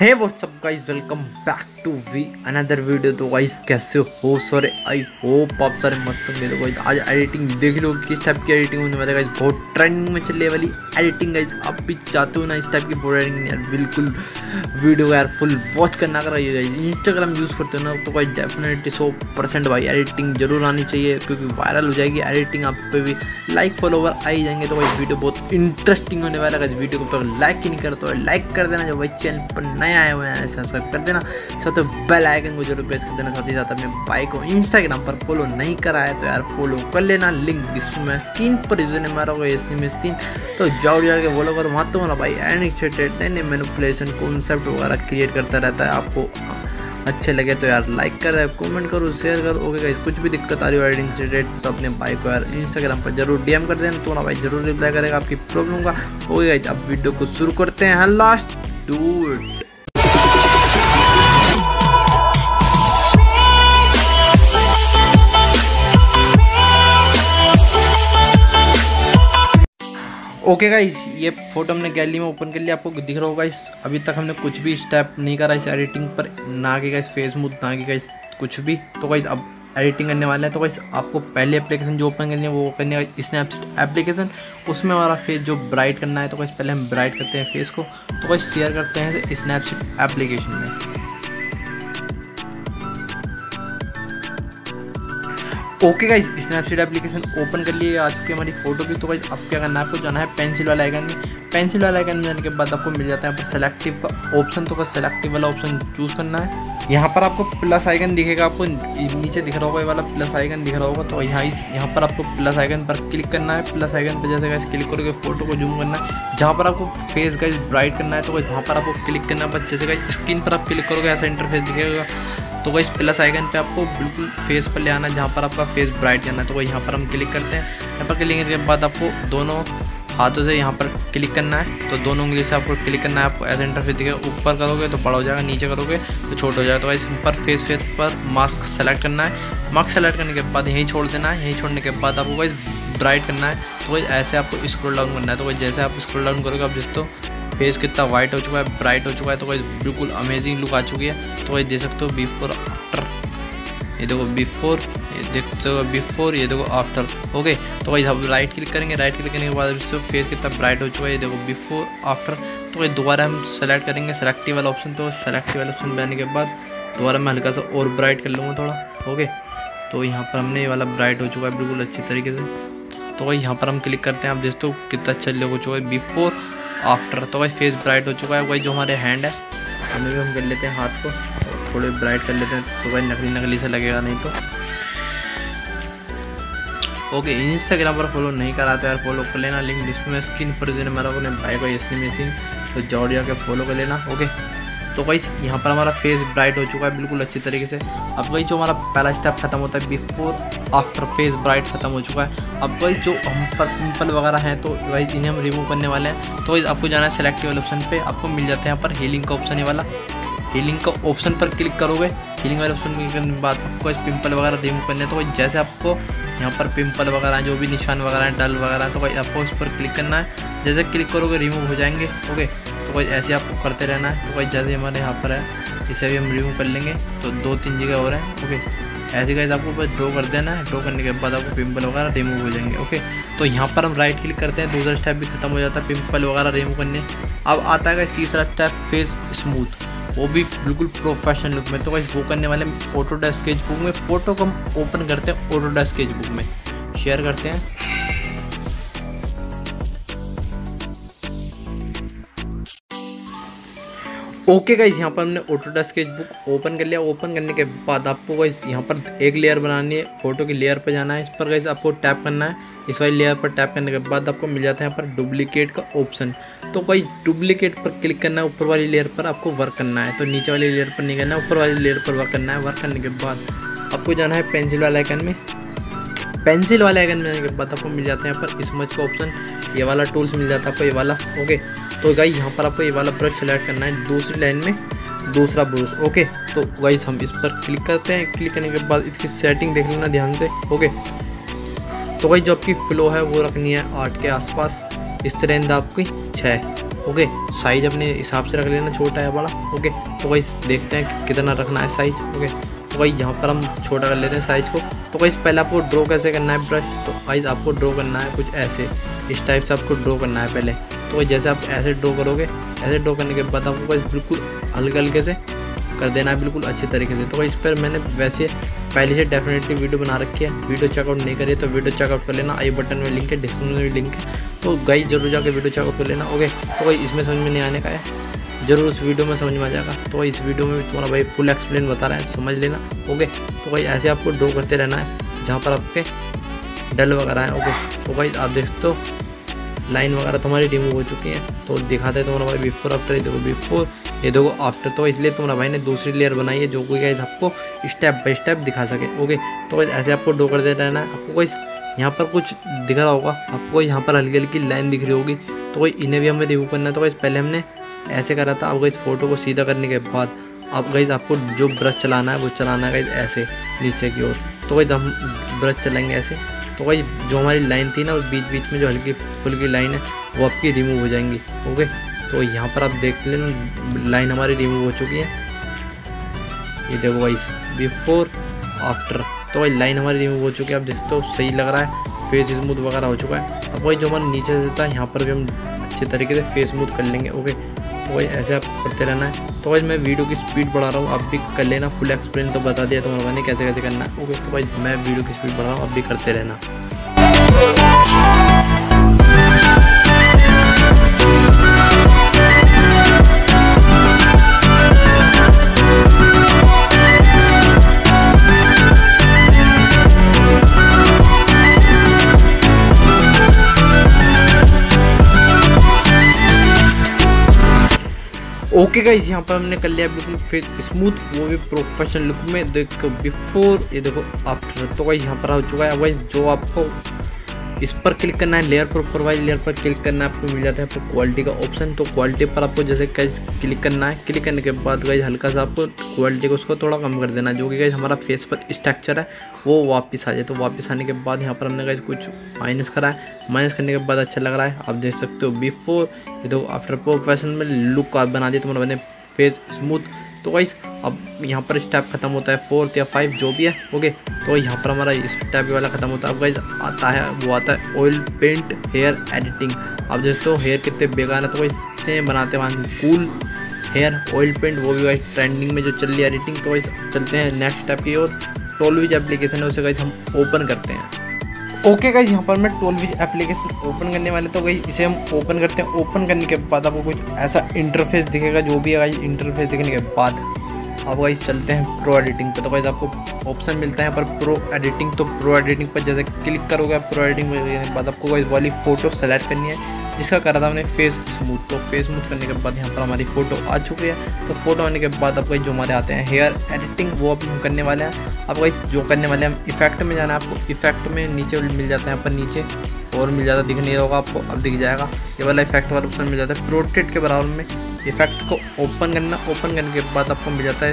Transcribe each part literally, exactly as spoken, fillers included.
Hey WhatsApp guys, welcome back to we another video. तो guys कैसे हो सारे, आई होप आप सारे मस्त होंगे। तो गाइस आज एडिटिंग देख लो किस टाइप की एडिटिंग होने वाली है गाइस। बहुत ट्रेंडिंग में चलने वाली एडिटिंग गाइस। आप भी चाहते हो ना इस टाइप की फोटो एडिटिंग यार, बिल्कुल वीडियो यार फुल वॉच करना कर गाइस। इंस्टाग्राम यूज़ करते हो ना तो गाइस डेफिनेटली सौ परसेंट भाई एडिटिंग जरूर आनी चाहिए, क्योंकि वायरल हो जाएगी एडिटिंग। आप पे भी लाइक फॉलोवर आ ही जाएंगे। तो गाइस वीडियो बहुत इंटरेस्टिंग होने वाला है गाइस। वीडियो को तो लाइक ही नहीं करते हो लाइक कर देना, जो भाई चैनल पर नए आए हुए हैं सब्सक्राइब कर देना, साथ तो बेल आइकन को जरूर प्रेस कर देना। साथ ही साथ अपने भाई को इंस्टाग्राम पर फॉलो नहीं करा है तो यार फॉलो कर लेना, लिंक डिस्क्रिप्शन स्क्रीन पर यूजर नेम मारा होगा इसमें में स्क्रीन, तो जाओ जाओ के फॉलो करो। वहाँ तो ना भाई एनिमेटेड नए मैनिपुलेशन कॉन्सेप्ट वगैरह क्रिएट करता रहता है। आपको अच्छे लगे तो यार लाइक कर, कमेंट करो, शेयर करो। ओके गाइस, कुछ भी दिक्कत आ रही हो एडिटिंग से रिलेटेड तो अपने भाई को यार इंस्टाग्राम पर जरूर डीएम कर देना, तो ना भाई जरूर रिप्लाई करेगा आपकी प्रॉब्लम का। ओके गाइस, अब वीडियो को शुरू करते हैं। Last do it. Okay guys, ये फोटो हमने गैलरी में ओपन कर लिया, आपको दिख रहा होगा। इस अभी तक हमने कुछ भी स्टेप नहीं करा इस एडिटिंग पर, ना कि गाइस फेस स्मूथ, ना कि गाइस कुछ भी। तो गाइस अब एडिटिंग करने वाले हैं। तो गाइस आपको पहले एप्लीकेशन जो ओपन करनी है वो करनी है स्नैपचैट एप्लीकेशन। उसमें हमारा फेस जो ब्राइट करना है, तो गाइस पहले हम ब्राइट करते हैं फेस को। तो गाइस शेयर करते हैं स्नैपचैट एप्लीकेशन में। Okay guys, Snapchat application open कर लिए, आ चुकी है हमारी फोटो की। तो गाइस अब क्या करना है, आपको जाना है पेंसिल वाला आइकन में। पेंसिल वाला आइकन में जाने के बाद आपको मिल जाता है यहाँ पर सेलेक्टिव का ऑप्शन। तो बस सेलेक्टिव वाला ऑप्शन चूज़ करना है। यहाँ पर आपको प्लस आइकन दिखेगा, आपको नीचे दिख रहा होगा, ये वाला प्लस आइकन दिख रहा होगा। तो यहाँ इस यहाँ पर आपको प्लस आइकन पर क्लिक करना है। प्लस आइकन पर जैसे गाइस क्लिक करके फोटो को जूम करना है। जहाँ पर आपको फेस गाइस ब्राइट करना है तो वहाँ पर आपको क्लिक करना है। बस जैसे गाइस स्क्रीन पर आप क्लिक करोगे ऐसा इंटरफेस दिखेगा। तो गाइस प्लस आइकन पे आपको बिल्कुल फेस पर ले आना है, जहाँ पर आपका फेस ब्राइट करना है। तो यहाँ पर हम क्लिक करते हैं। यहाँ पर क्लिक करने के बाद आपको दोनों हाथों से यहाँ पर क्लिक करना है। तो दोनों उंगली से आपको क्लिक करना है। आपको ऐसा इंटरफेस दिखेगा। ऊपर करोगे तो बड़ा हो जाएगा, नीचे करोगे तो छोटा हो जाएगा। तो गाइस पर फेस फेस पर मास्क सेलेक्ट करना है। मास्क सेलेक्ट करने के बाद यहीं छोड़ देना है। यहीं छोड़ने के बाद आपको गाइस ब्राइट करना है। तो गाइस ऐसे आपको स्क्रॉल डाउन करना है। तो गाइस जैसे आप स्क्रॉल डाउन करोगे आप जिस तो फेस कितना वाइट हो चुका है, ब्राइट हो चुका है। तो गाइस बिल्कुल अमेजिंग लुक आ चुकी है। तो गाइस देख सकते हो बिफोर आफ्टर, ये देखो बिफोर, ये देखते हो बिफोर, ये देखो आफ्टर। ओके, तो गाइस हम राइट क्लिक करेंगे। राइट क्लिक करने के बाद इससे फेस कितना ब्राइट हो चुका है, ये देखो बिफोर आफ्टर। तो गाइस दोबारा हम सेलेक्ट करेंगे सेलेक्टिव वाला ऑप्शन। तो सेलेक्टिव वाला ऑप्शन बनाने के बाद दोबारा मैं हल्का सा और ब्राइट कर लूँगा थोड़ा। ओके, तो यहाँ पर हमने ये वाला ब्राइट हो चुका है बिल्कुल अच्छी तरीके से। तो गाइस यहाँ पर हम क्लिक करते हैं। आप देखते हो कितना अच्छा लुक हो चुका है बिफोर आफ्टर। तो गाइस फेस ब्राइट हो चुका है। वही जो हमारे हैंड है हमें भी हम कर लेते हैं हाथ को, तो थोड़े ब्राइट कर लेते हैं। तो भाई नकली नकली से लगेगा नहीं तो। ओके, इंस्टाग्राम पर फॉलो नहीं कराते यार फॉलो कर लेना, लिंक डिस्क्रिप्शन स्क्रीन पर देना। मेरा अपने भाई को इसने में स्क्रीन तो जाओ जाके फॉलो कर लेना। ओके, तो गाइस यहाँ पर हमारा फेस ब्राइट हो चुका है बिल्कुल अच्छी तरीके से। अब गाइस जो हमारा पहला स्टेप खत्म होता है बिफोर आफ्टर, फेस ब्राइट खत्म हो चुका है। अब गाइस जो हम पर पिंपल वगैरह हैं तो गाइस इन्हें हम रिमूव करने वाले हैं। तो गाइस आपको जाना है सेलेक्टिव वाले ऑप्शन पे। आपको मिल जाता है यहाँ पर हीलिंग का ऑप्शन, ये वाला हीलिंग का ऑप्शन पर क्लिक करोगे। हीलिंग वाले ऑप्शन क्लिक करने के बाद आपको इस पिंपल वगैरह रिमूव करने हैं। तो जैसे आपको यहाँ पर पिंपल वगैरह जो भी निशान वगैरह हैं, डल वगैरह, तो भाई आपको इस पर क्लिक करना है। जैसे क्लिक करोगे रिमूव हो जाएंगे। ओके, तो भाई ऐसे आपको करते रहना है। तो भाई जैसे हमारे यहाँ पर है इसे भी हम रिमूव कर लेंगे। तो दो तीन जगह हो रहे हैं। ओके, ऐसे गाइस आपको बस ड्रॉ कर देना है। ड्रॉ करने के बाद आपको पिंपल वगैरह रिमूव हो जाएंगे। ओके, तो यहाँ पर हम राइट क्लिक करते हैं, दूसरा स्टेप भी खत्म हो जाता है पिंपल वगैरह रिमूव करने। अब आता है तीसरा स्टेप फेस स्मूथ, वो भी बिल्कुल प्रोफेशनल लुक में। तो गाइस वो करने वाले ऑटोडेस्क स्केच बुक में। फोटो को हम ओपन करते हैं ऑटोडेस्क स्केच बुक में, शेयर करते हैं। ओके गाइस, यहाँ पर हमने ऑटोडेस्क स्केच बुक ओपन कर लिया। ओपन करने के बाद आपको गाइस यहाँ पर एक लेयर बनानी है, फोटो की लेयर पर जाना है। इस पर गाइस आपको टैप करना है। इस वाली लेयर पर टैप करने के बाद आपको मिल जाता है यहाँ पर डुप्लीकेट का ऑप्शन। तो गाइस डुप्लीकेट पर क्लिक करना है। ऊपर वाली लेयर पर आपको वर्क करना है, तो नीचे वाली लेयर पर नहीं करना है, ऊपर वाली लेयर पर वर्क करना है। वर्क करने के बाद आपको जाना है पेंसिल वाले आइकन में। पेंसिल वाले आइकन में जाने के बाद आपको मिल जाता है यहाँ पर स्मच का ऑप्शन, ये वाला टूल्स मिल जाता है आपको, ये वाला। ओके, तो गाइस यहाँ पर आपको ये वाला ब्रश सेलेक्ट करना है, दूसरी लाइन में दूसरा ब्रश। ओके, तो गाइस हम इस पर क्लिक करते हैं। क्लिक करने के बाद इसकी सेटिंग देख लेना ध्यान से। ओके, तो गाइस जो आपकी फ्लो है वो रखनी है आठ के आसपास, इस तरह आपकी छः। ओके, साइज अपने हिसाब से रख लेना, छोटा है बड़ा। ओके, तो गाइस देखते हैं कितना रखना है साइज। ओके, तो गाइस यहाँ पर हम छोटा कर लेते हैं साइज को। तो गाइस पहले आपको ड्रॉ कैसे करना है ब्रश, तो गाइस आपको ड्रॉ करना है कुछ ऐसे, इस टाइप से आपको ड्रॉ करना है पहले। तो गाइस जैसे आप ऐसे ड्रॉ करोगे, ऐसे ड्रॉ करने के बाद आपको गाइस बिल्कुल हल्के हल्के से कर देना है, बिल्कुल अच्छे तरीके से। तो इस पर मैंने वैसे पहले से डेफिनेटली वीडियो बना रखी है, वीडियो चेकआउट नहीं करिए तो वीडियो चेकआउट कर लेना, आई बटन में लिंक है, डिस्क्रिप्शन में भी लिंक है, तो गाइस जरूर जाके वीडियो चेकआउट कर लेना। ओके, तो गाइस इसमें समझ में नहीं आने का है, जरूर उस वीडियो में समझ में आ जाएगा। तो इस वीडियो में तुम्हारा भाई फुल एक्सप्लेन बता रहा है, समझ लेना। ओके, तो भाई ऐसे आपको ड्रॉ करते रहना है जहाँ पर आपके डल वगैरह है। ओके, तो भाई आप देखते हो लाइन वगैरह तुम्हारी रिमूव हो चुकी है। तो दिखाते हैं तुम्हारा भाई बिफोर आफ्टर, ये देखो बिफोर, ये देखो आफ्टर। तो इसलिए तुम्हारा भाई ने दूसरी लेयर बनाई है जो कि गाइस आपको स्टेप बाय स्टेप दिखा सके। ओके, तो ऐसे आपको ड्रॉ करते रहना है। आपको गाइस यहाँ पर कुछ दिख रहा होगा, आपको यहाँ पर हल्की हल्की लाइन दिख रही होगी, तो कोई इन्हें भी हमें रिमूव करना है। तो गाइस पहले हमने ऐसे करा था, अब गाइस फोटो को सीधा करने के बाद अब गाइस आपको जो ब्रश चलाना है वो चलाना है गाइस ऐसे नीचे की ओर। तो गाइस हम ब्रश चलाएंगे ऐसे, तो गाइस जो हमारी लाइन थी ना उस बीच बीच में जो हल्की फुल्की लाइन है वो आपकी रिमूव हो जाएंगी। ओके, तो यहाँ पर आप देख लेना लाइन हमारी रिमूव हो चुकी है, ये देखो गाइस बिफोर आफ्टर। तो भाई लाइन हमारी रिमूव हो चुकी है, आप देखते हो सही लग रहा है, फेस स्मूथ वगैरह हो चुका है। अब भाई जो हमारे नीचे से था यहाँ पर भी हम अच्छे तरीके से फेस स्मूथ कर लेंगे। ओके, तो भाई ऐसे आप करते रहना है। तो भाई मैं वीडियो की स्पीड बढ़ा रहा हूँ, आप भी कर लेना, फुल एक्सप्लेन तो बता दिया तुम्हारा मैंने कैसे कैसे करना है। ओके, तो भाई मैं वीडियो की स्पीड बढ़ा रहा हूँ, आप भी करते रहना। ओके गाइस, यहाँ पर हमने कर लिया बिल्कुल फेस स्मूथ, वो भी प्रोफेशनल लुक में। देखो बिफोर, ये देखो आफ्टर। तो गाइस यहाँ पर हो चुका है। गाइस जो आपको इस पर क्लिक करना है, लेयर पर, ऊपर वाली लेयर पर क्लिक करना है, आपको मिल जाता है आपको क्वालिटी का ऑप्शन। तो क्वालिटी पर आपको जैसे गाइस क्लिक करना है, क्लिक करने के बाद गाइस हल्का सा आपको क्वालिटी को उसको थोड़ा कम कर देना, जो कि गाइस हमारा फेस पर स्ट्रक्चर है वो वापस आ जाए। तो वापस आने के बाद यहाँ पर हमने गाइस कुछ माइनस करा है, माइनस करने के बाद अच्छा लग रहा है, आप देख सकते हो बिफोर, ये देखो आफ्टर। प्रोफेशनल में लुक आप बना दिए तुम्हारा बने फेस स्मूथ। तो गाइस अब यहाँ पर स्टेप खत्म होता है, फोर्थ या फाइव जो भी है। ओके, तो यहाँ पर हमारा स्टेप वाला खत्म होता है। अब गाइस आता है वो आता है ऑयल पेंट हेयर एडिटिंग। अब दोस्तों हेयर कितने बेकार है, तो गाइस सेम बनाते हैं वहाँ कूल हेयर ऑयल पेंट, वो भी गाइस ट्रेंडिंग में जो चल रही है एडिटिंग। तो गाइस चलते हैं नेक्स्ट स्टेप की ओर। टोलविज एप्लीकेशन है, उसे गाइस हम ओपन करते हैं। ओके गाइस, यहाँ पर मैं टोलविज एप्लीकेशन ओपन करने वाले, तो गाइस इसे हम ओपन करते हैं। ओपन करने के बाद आपको कुछ ऐसा इंटरफेस दिखेगा, जो भी है गाइस इंटरफेस दिखने के बाद अब गाइस चलते हैं प्रो एडिटिंग पे। तो गाइस आपको ऑप्शन मिलता है यहाँ पर प्रो एडिटिंग। तो प्रो एडिटिंग पर जैसे क्लिक करोगे, प्रो एडिटिंग के बाद आपको गाइस वाली फोटो सेलेक्ट करनी है जिसका करा था हमने फेस स्मूथ। तो फेस स्मूथ करने के बाद यहाँ पर हमारी फोटो आ चुकी है। तो फोटो आने के बाद आपको जो हमारे आते हैं हेयर एडिटिंग, वो अब हम करने वाले हैं। अब गाइस जो करने वाले हैं, हम इफेक्ट में जाना है। आपको इफेक्ट में नीचे मिल जाता है, यहाँ पर नीचे और मिल जाता, दिख नहीं होगा आपको, अब दिख जाएगा। ये वाला इफेक्ट वाला ऑप्शन मिल जाता है प्रोटेक्ट के बराबर में। इफेक्ट को ओपन करना, ओपन करने के बाद आपको मिल जाता है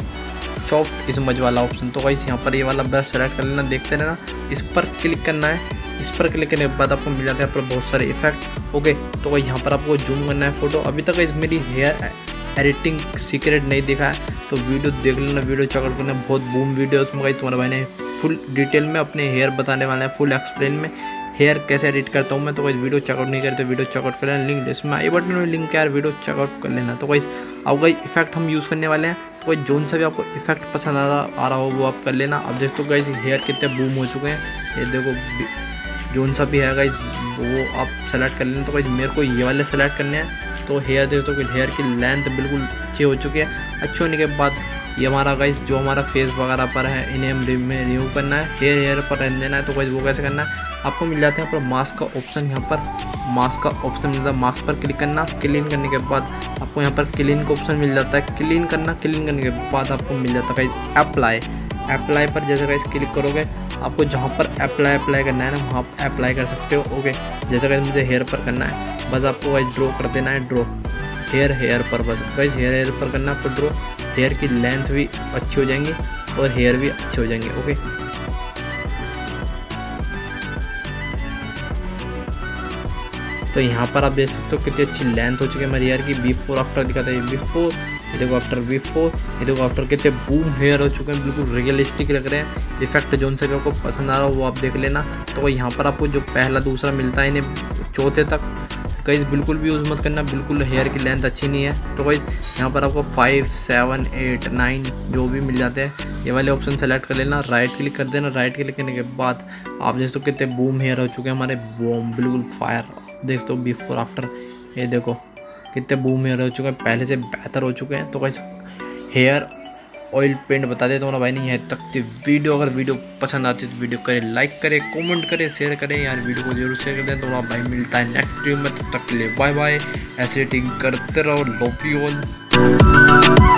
सॉफ्ट इमेज वाला ऑप्शन। तो गाइस यहाँ पर ये वाला ब्रश सेलेक्ट कर लेना, देखते रहना, इस पर क्लिक करना है। इस पर क्लिक करने के बाद आपको मिल जाता है पर बहुत सारे इफेक्ट। ओके, तो गाइस यहाँ पर आपको जूम करना है फोटो। अभी तक गाइस मेरी हेयर एडिटिंग सीक्रेट नहीं दिखा है, तो वीडियो देख लेना, वीडियो चेकआउट करना, बहुत बूम वीडियो उसमें गाइस तुम्हारे भाई ने फुल डिटेल में अपने हेयर बताने वाले हैं, फुल एक्सप्लेन में हेयर कैसे एडिट करता हूँ मैं। तो गाइस वीडियो चेकआउट नहीं करते, वीडियो चेकआउट कर लेना, लिंक इसमें आई बटन में लिंक है यार, वीडियो चेकआउट कर लेना। तो गाइस अब गाइस इफेक्ट हम यूज़ करने वाले हैं। तो गाइस जोन सा भी आपको इफेक्ट पसंद आ रहा आ रहा हो वो आप कर लेना। अब देखो गाइस हेयर कितने बूम हो चुके हैं, ये देखो जोन सा भी है गाइस, वो आप सेलेक्ट कर लेना। तो गाइस मेरे को ये वाले सेलेक्ट करने हैं। तो हेयर देखो तो हेयर की लेंथ बिल्कुल अच्छी हो चुकी है। अच्छे होने के बाद ये हमारा गाइस जो हमारा फेस वगैरह पर है, इन्हें हम रिमूव करना है, हेयर हेयर पर रहने देना है। तो गाइस वो कैसे करना है, आपको मिल जाता है यहाँ पर मास्क का ऑप्शन, यहाँ पर मास्क का ऑप्शन मिलता है, मास्क पर क्लिक करना। क्लीन करने के बाद आपको यहाँ पर क्लीन का ऑप्शन मिल जाता है, क्लीन करना। क्लीन करने के बाद आपको मिल जाता है गाइस अप्लाई। अप्लाई पर जैसे गाइस क्लिक करोगे, आपको जहाँ पर अप्लाई अप्लाई करना है ना, वहाँ पर अप्लाई कर सकते हो। ओके, जैसे गाइस मुझे हेयर पर करना है, बस आपको गाइस ड्रॉ कर देना है, ड्रॉ हेयर हेयर पर, बस गाइस हेयर हेयर पर करना है आपको ड्रॉ। हेयर की लेंथ भी अच्छी हो जाएंगी और हेयर भी अच्छे हो जाएंगे। ओके, तो यहाँ पर आप देख सकते हो कितनी अच्छी लेंथ हो चुकी है हमारी हेयर की। बिफोर आफ्टर दिखाता है, बिफोर, ये देखो आफ्टर बिफोर, ये देखो आफ्टर, कितने बूम हेयर हो चुके हैं, बिल्कुल रियलिस्टिक लग रहे हैं। इफेक्ट जो से भी आपको पसंद आ रहा हो वो आप देख लेना। तो यहाँ पर आपको जो पहला दूसरा मिलता है इन्हें चौथे तक गाइस बिल्कुल भी यूज़ मत करना, बिल्कुल हेयर की लेंथ अच्छी नहीं है। तो गाइस यहाँ पर आपको फाइव सेवन एट नाइन जो भी मिल जाते हैं, ये वाले ऑप्शन सेलेक्ट कर लेना, राइट क्लिक कर देना। राइट क्लिक करने के बाद आप देख सकते हो कितने बूम हेयर हो चुके हैं हमारे, बूम बिल्कुल फायर। देख सकते हो बिफोर आफ्टर, ये देखो कितने बूम हेयर हो चुके हैं, पहले से बेहतर हो चुके हैं। तो गाइस हेयर ऑयल पेंट बता देता हूँ ना भाई, नहीं है तक तो वीडियो, अगर वीडियो पसंद आती है तो वीडियो करें, लाइक करें, कमेंट करें, शेयर करें यार, वीडियो को जरूर शेयर कर दें। तो भाई मिलता है नेक्स्ट वीडियो में, तब तक के लिए बाय बाय। ऐसे एडिटिंग करते रहो, लव यू ऑल।